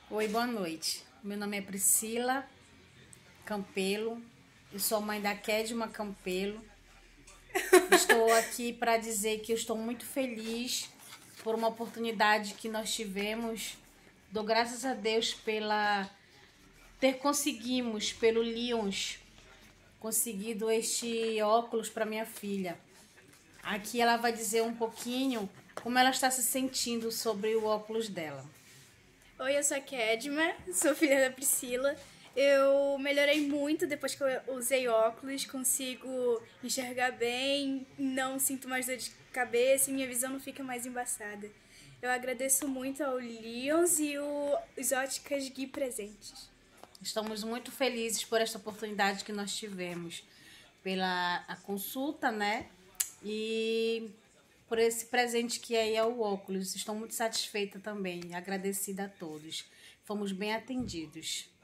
Oi, boa noite. Meu nome é Priscila Campelo, eu sou mãe da Kedma Campelo. Estou aqui para dizer que eu estou muito feliz por uma oportunidade que nós tivemos. Dou graças a Deus pelo Lions, conseguido este óculos para minha filha. Aqui ela vai dizer um pouquinho como ela está se sentindo sobre o óculos dela. Oi, eu sou a Kedma, sou filha da Priscila. Eu melhorei muito depois que eu usei óculos, consigo enxergar bem, não sinto mais dor de cabeça e minha visão não fica mais embaçada. Eu agradeço muito ao Lions e os Óticas Gui Presentes. Estamos muito felizes por esta oportunidade que nós tivemos, pela a consulta, né? E por esse presente que aí é o óculos. Estou muito satisfeita também, agradecida a todos. Fomos bem atendidos.